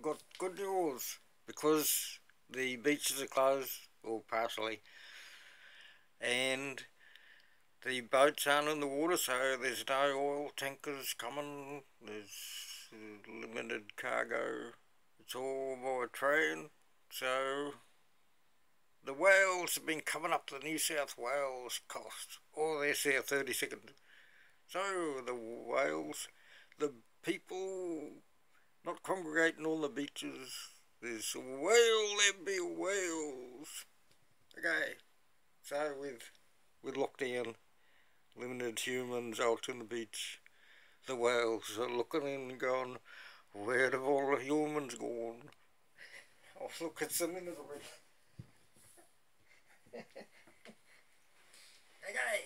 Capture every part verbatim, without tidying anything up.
got good news because the beaches are closed, or partially, and the boats aren't in the water, so there's no oil tankers coming, there's limited cargo, it's all by train, so the whales have been coming up the New South Wales coast, or they're South thirty-second. So the whales, the people not congregating on the beaches, there's a whale, there be whales. Okay, so with, with lockdown, limited humans out on the beach, the whales are looking in and going, where have all the humans gone? I'll look at some in a bit. Okay.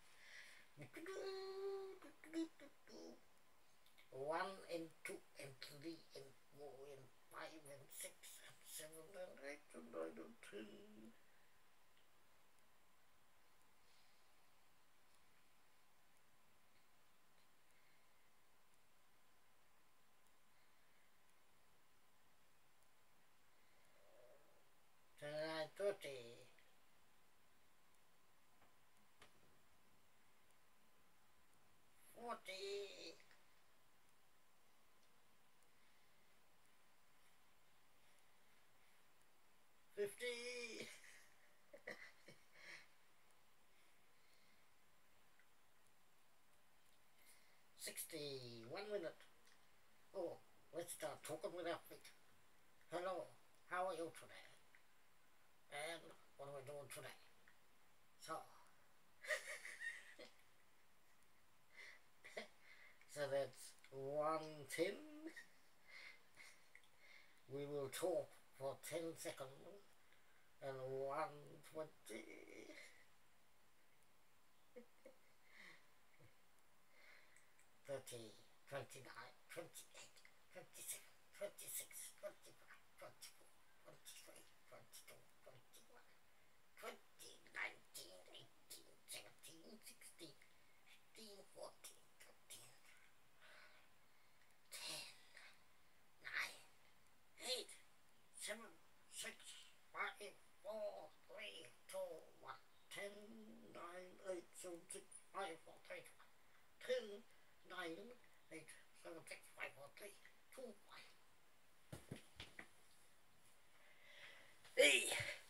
One and two and three and four and five and six and seven and eight and nine and ten. Twenty-nine, thirty. Forty. Fifty. Sixty. One minute. Oh, let's start talking with our feet. Hello, how are you today? And what are we doing today? So, so that's one ten. We will talk for ten seconds and one twenty. thirty, twenty-nine, twenty-eight, twenty-seven, twenty-six, twenty-five, twenty-four, twenty-three, twenty-two, twenty-one, twenty, nineteen, eighteen, seventeen, sixteen, fifteen, fourteen, thirteen, ten, nine, eight, seven, six, five, four, three, two, one, ten, nine, eight, seven, six, five, four, three, two, one, ten, nine, eight, seven, six, five, four, three, two, one. Hey!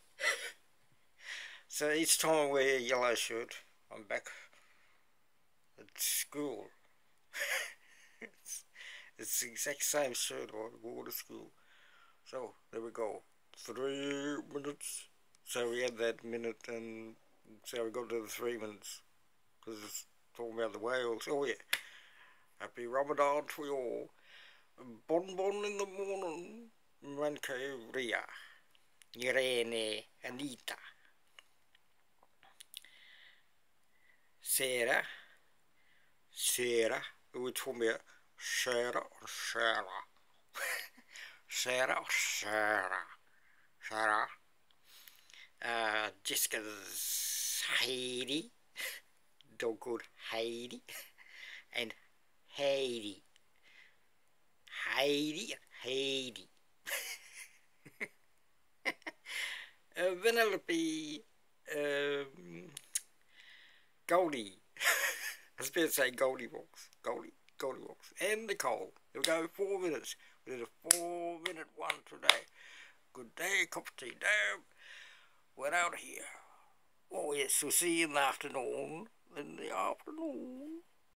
So each time I wear a yellow shirt, I'm back at school. it's, it's the exact same shirt I wore to school. So, there we go. Three minutes. So we had that minute, and so we got to the three minutes. Because it's talking about the whales. Oh yeah. Happy Ramadan to you all. Bon bon in the morning. Manke Ria. Irene Anita. Sarah. Sarah. We're talking about Sarah or Sarah. Sarah or Sarah. Sarah. Uh, Jessica's Heidi. Dog called Heidi. And Heidi. Heidi. Heidi. uh, Vanellope. Um, Goldie. I was about to say Goldilocks. Goldie. Goldilocks. And Nicole. There we go. Four minutes. We did a four minute one today. Good day, cup of tea. Damn. We're out here. Oh yes, we'll see you in the afternoon. In the afternoon.